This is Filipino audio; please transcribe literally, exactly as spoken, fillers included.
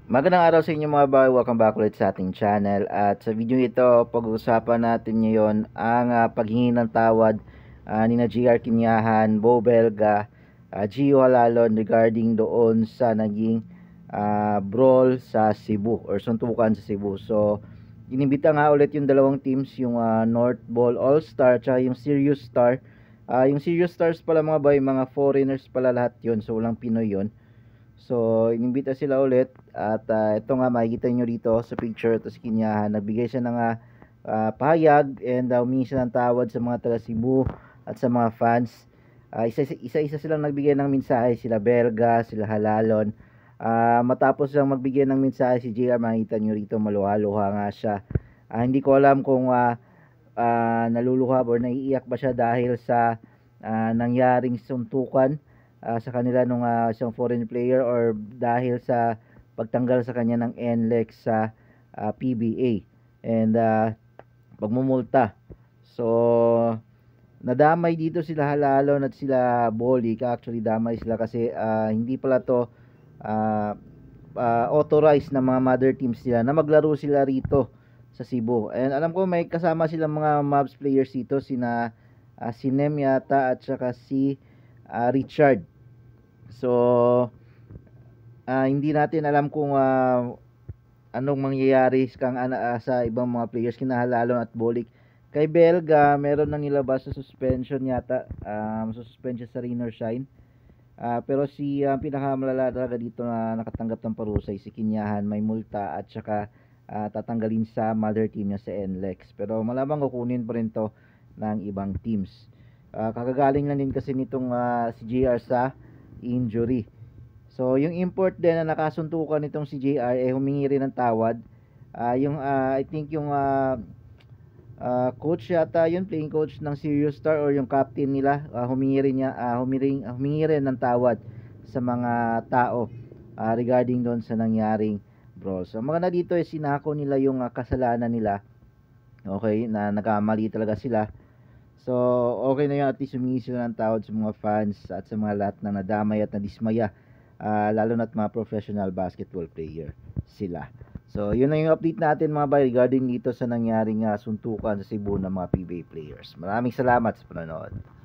Magandang araw sa inyo mga boy, welcome back ulit sa ating channel. At sa video ito, pag-uusapan natin ngayon ang uh, paghingi ng tawad uh, ni na J R Kinyahan, Bo Belga, uh, Gio Halalon regarding doon sa naging uh, brawl sa Cebu or suntukan sa Cebu. So, inimbita nga ulit yung dalawang teams, yung uh, North Ball All-Star at yung Serious Star. Uh, yung Serious Stars pala mga boy, mga foreigners pala lahat yun, so walang Pinoy yun. So, inimbita sila ulit at uh, ito nga makikita nyo dito sa picture, ito si Kinyahan, nagbigay siya ng uh, pahayag and uh, humingi siya ng tawad sa mga taga Cebu at sa mga fans. Uh, isa-isa silang nagbigay ng mensahe, sila Belga, sila Halalon. Uh, matapos lang magbigay ng mensahe si J R, makikita nyo rito maluha-luha nga siya. Uh, hindi ko alam kung uh, uh, naluluha or naiiyak ba siya dahil sa uh, nangyaring suntukan Uh, sa kanila nung uh, isang foreign player or dahil sa pagtanggal sa kanya ng N L E X sa uh, P B A and uh, pagmumulta. So nadamay dito sila Halalon at sila Bolik. Actually damay sila kasi uh, hindi pala to uh, uh, authorized na mga mother teams nila na maglaro sila rito sa Cebu. And alam ko may kasama silang mga Mavs players dito, sina uh, si Nem yata at saka si Uh, Richard. So uh, hindi natin alam kung uh, anong mangyayari kang, uh, sa ibang mga players kina Halalon at Bolik. Kay Belga meron nang nilabas sa suspension yata, um, suspension sa rain or shine. Uh, pero si uh, pinakamalala talaga dito na nakatanggap ng parusay si Kinyahan, may multa at saka uh, tatanggalin sa mother team niya sa N L E X. Pero malamang kukunin pa rin to ng ibang teams. Uh, kakagaling lang din kasi nitong uh, si J R sa injury. So yung import din na nakasuntukan nitong si J R eh humingi rin ng tawad. Uh, yung uh, I think yung uh, uh, coach yata yun, playing coach ng Serious Star or yung captain nila, uh, humingi rin niya uh, humiring, uh, humingi rin ng tawad sa mga tao uh, regarding doon sa nangyaring brawl. So mga na dito eh sinako nila yung uh, kasalanan nila. Okay, na nagkamali talaga sila. So, okay na yun, at least humingi sila ng tawad sa mga fans at sa mga lahat na nadamay at nadismaya, uh, lalo na't mga professional basketball player sila. So, yun na yung update natin mga bay regarding dito sa nangyaring uh, suntukan sa Cebu ng mga P B A players. Maraming salamat sa panonood.